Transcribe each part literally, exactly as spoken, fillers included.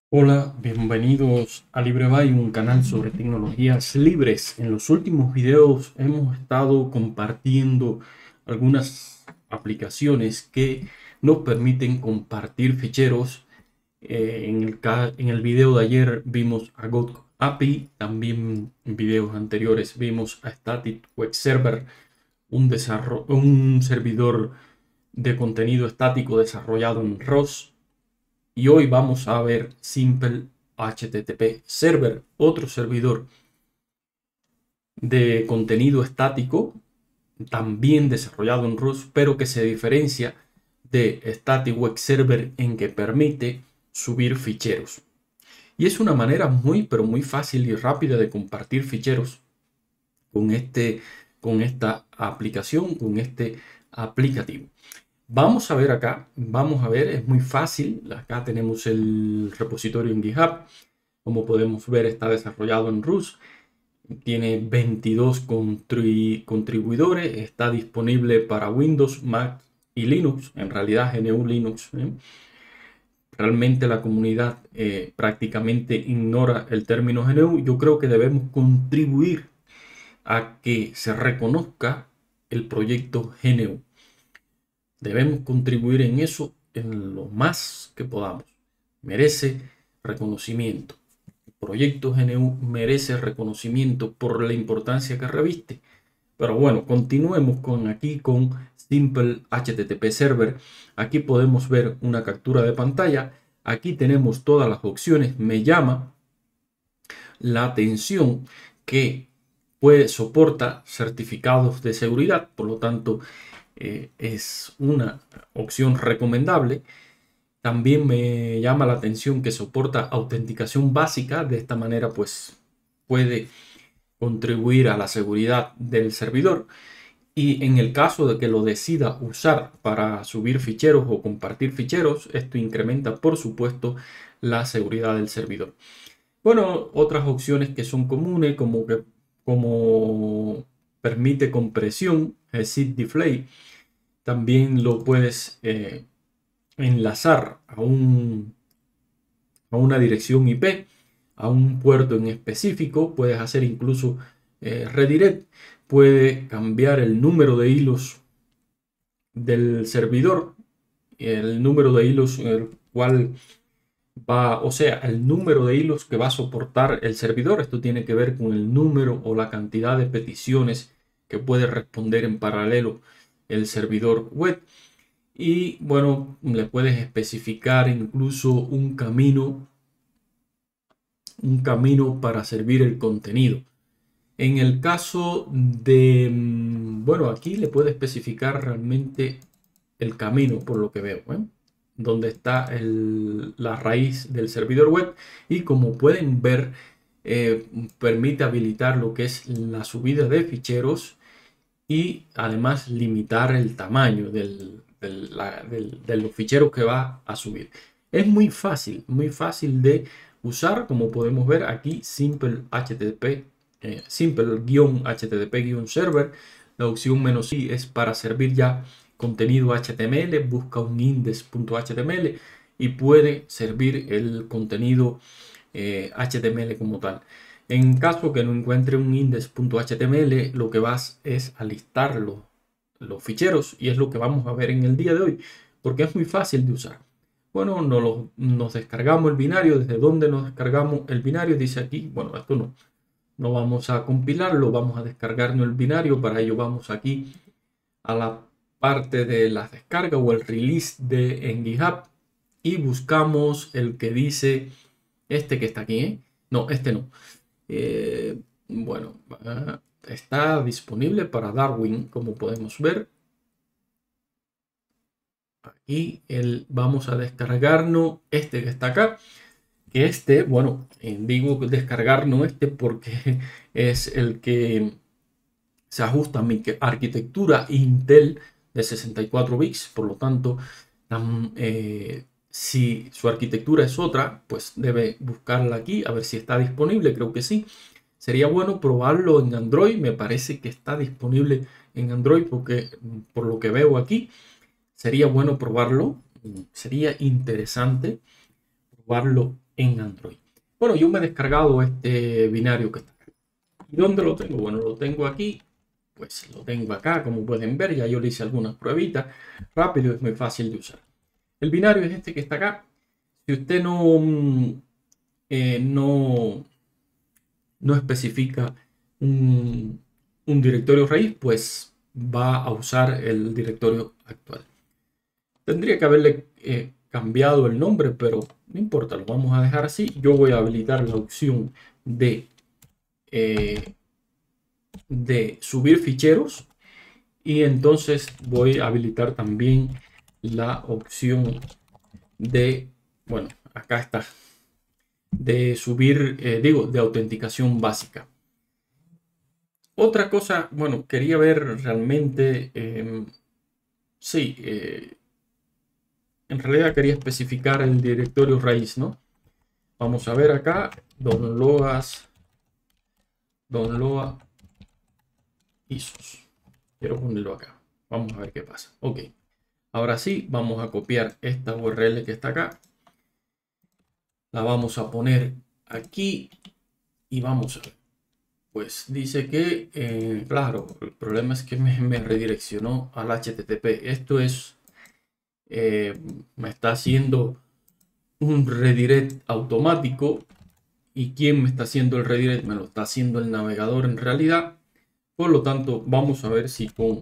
Hola, bienvenidos a LibreBay, un canal sobre tecnologías libres. En los últimos videos hemos estado compartiendo algunas aplicaciones que nos permiten compartir ficheros. Eh, en el, ca- en el video de ayer vimos a GoAPI, también en videos anteriores vimos a Static Web Server, un, desarro- un servidor de contenido estático desarrollado en ROS. Y hoy vamos a ver Simple H T T P Server, otro servidor de contenido estático, también desarrollado en Rust, pero que se diferencia de Static Web Server en que permite subir ficheros. Y es una manera muy, pero muy fácil y rápida de compartir ficheros con, este, con esta aplicación, con este aplicativo. Vamos a ver acá, vamos a ver, es muy fácil. Acá tenemos el repositorio en GitHub. Como podemos ver, está desarrollado en Rust. Tiene veintidós contribu contribuidores. Está disponible para Windows, Mac y Linux. En realidad, G N U Linux. ¿eh? Realmente la comunidad eh, prácticamente ignora el término G N U. Yo creo que debemos contribuir a que se reconozca el proyecto G N U. Debemos contribuir en eso en lo más que podamos. Merece reconocimiento. El proyecto G N U merece reconocimiento por la importancia que reviste. Pero bueno, continuemos con aquí con Simple H T T P Server. Aquí podemos ver una captura de pantalla. Aquí tenemos todas las opciones. Me llama la atención que puede soporta certificados de seguridad, por lo tanto eh, es una opción recomendable. También me llama la atención que soporta autenticación básica. De esta manera pues puede contribuir a la seguridad del servidor. Y en el caso de que lo decida usar para subir ficheros o compartir ficheros, esto incrementa por supuesto la seguridad del servidor. Bueno, otras opciones que son comunes como que como permite compresión, el zip display, también lo puedes eh, enlazar a, un, a una dirección I P, a un puerto en específico. Puedes hacer incluso eh, redirect, puede cambiar el número de hilos del servidor, el número de hilos en el cual va, o sea, el número de hilos que va a soportar el servidor. Esto tiene que ver con el número o la cantidad de peticiones que puede responder en paralelo el servidor web. Y bueno, le puedes especificar incluso un camino, un camino para servir el contenido. En el caso de, mm, bueno, aquí le puede especificar realmente el camino, por lo que veo, ¿eh? Donde está el- la raíz del servidor web. Y como pueden ver, eh, permite habilitar lo que es la subida de ficheros y además limitar el tamaño del, del- la- del- de los ficheros que va a subir. Es muy fácil, muy fácil de usar. Como podemos ver aquí, Simple H T T P, eh, Simple-H T T P-Server. La opción menos i es para servir ya contenido H T M L. Busca un index.html y puede servir el contenido eh, H T M L como tal. En caso que no encuentre un index.html, lo que vas es a listar los, los ficheros, y es lo que vamos a ver en el día de hoy, porque es muy fácil de usar. Bueno, nos, lo- nos descargamos el binario. ¿Desde dónde nos descargamos el binario? Dice aquí, bueno, esto no, no vamos a compilarlo, vamos a descargarnos el binario. Para ello vamos aquí a la parte de las descargas o el release de en GitHub y buscamos el que dice este que está aquí, ¿eh? No, este no. Eh, bueno, ah, está disponible para Darwin, como podemos ver. Aquí el, vamos a descargarnos este que está acá. Que este, bueno, eh, digo descargarnos este porque es el que se ajusta a mi arquitectura Intel de sesenta y cuatro bits. Por lo tanto, tam- eh, si su arquitectura es otra, pues debe buscarla aquí a ver si está disponible. Creo que sí. Sería bueno probarlo en Android. Me parece que está disponible en Android porque mm, por lo que veo aquí, sería bueno probarlo. Mm, Sería interesante probarlo en Android. Bueno, yo me he descargado este binario que está acá. ¿Y dónde lo tengo? Bueno, lo tengo aquí. Pues lo tengo acá, como pueden ver, ya yo le hice algunas pruebitas. Rápido, es muy fácil de usar. El binario es este que está acá. Si usted no, mm, eh, no, no especifica un, un directorio raíz, pues va a usar el directorio actual. Tendría que haberle eh, cambiado el nombre, pero no importa, lo vamos a dejar así. Yo voy a habilitar la opción de, eh, de subir ficheros y entonces voy a habilitar también la opción de, bueno, acá está, de subir, eh, digo, de autenticación básica. Otra cosa, bueno, quería ver realmente, eh, sí, eh, en realidad quería especificar el directorio raíz, ¿no? Vamos a ver acá, Don Loas, Don Loa Isos. Quiero ponerlo acá. Vamos a ver qué pasa. Ok. Ahora sí, vamos a copiar esta U R L que está acá. La vamos a poner aquí y vamos a ver. Pues dice que, eh, claro, el problema es que me, me redireccionó al H T T P. Esto es, eh, me está haciendo un redirect automático. ¿Y quién me está haciendo el redirect? Me lo está haciendo el navegador en realidad. Por lo tanto, vamos a ver si con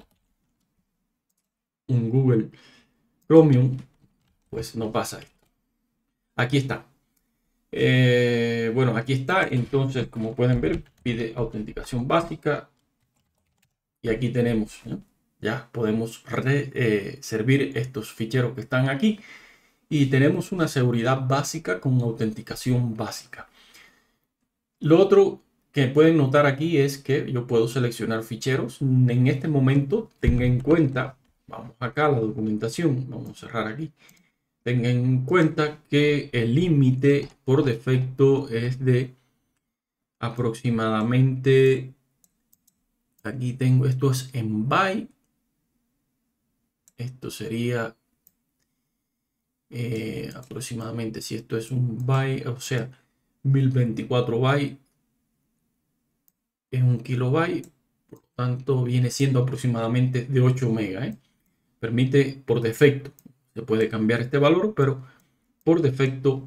un Google Chromium, pues no pasa esto. Aquí está. Eh, bueno, aquí está. Entonces, como pueden ver, pide autenticación básica. Y aquí tenemos, ¿no? Ya podemos re, eh, servir estos ficheros que están aquí. Y tenemos una seguridad básica con autenticación básica. Lo otro que pueden notar aquí es que yo puedo seleccionar ficheros. En este momento, tenga en cuenta, vamos acá a la documentación, vamos a cerrar aquí. Tengan en cuenta que el límite por defecto es de aproximadamente, aquí tengo, esto es en byte, esto sería eh, aproximadamente, si esto es un byte, o sea, mil veinticuatro bytes es un kilobyte, por lo tanto viene siendo aproximadamente de ocho megas. ¿eh? Permite por defecto, se puede cambiar este valor, pero por defecto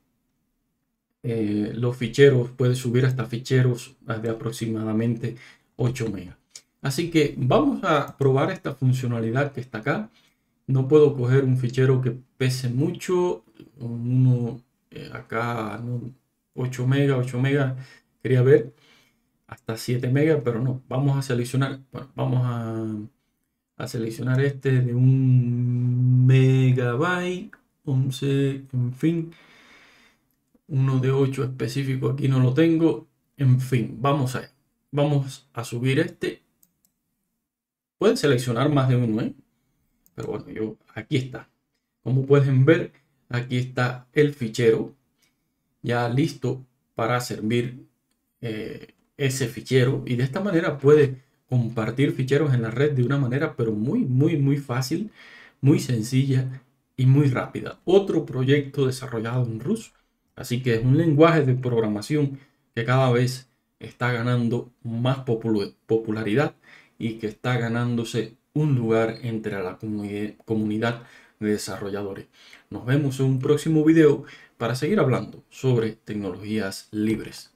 eh, los ficheros, puede subir hasta ficheros de aproximadamente ocho megas. Así que vamos a probar esta funcionalidad que está acá. No puedo coger un fichero que pese mucho, uno eh, acá no, ocho megas, ocho megas, quería ver hasta siete megas, pero no, vamos a seleccionar, bueno, vamos a, a seleccionar este de un megabyte, once, en fin. Uno de ocho específico aquí no lo tengo. En fin, vamos a, vamos a subir este. Pueden seleccionar más de uno, ¿eh? Pero bueno, yo, aquí está. Como pueden ver, aquí está el fichero ya listo para servir eh, ese fichero. Y de esta manera puede compartir ficheros en la red de una manera, pero muy, muy, muy fácil, muy sencilla y muy rápida. Otro proyecto desarrollado en Rust. Así que es un lenguaje de programación que cada vez está ganando más popularidad y que está ganándose un lugar entre la comunidad de desarrolladores. Nos vemos en un próximo video para seguir hablando sobre tecnologías libres.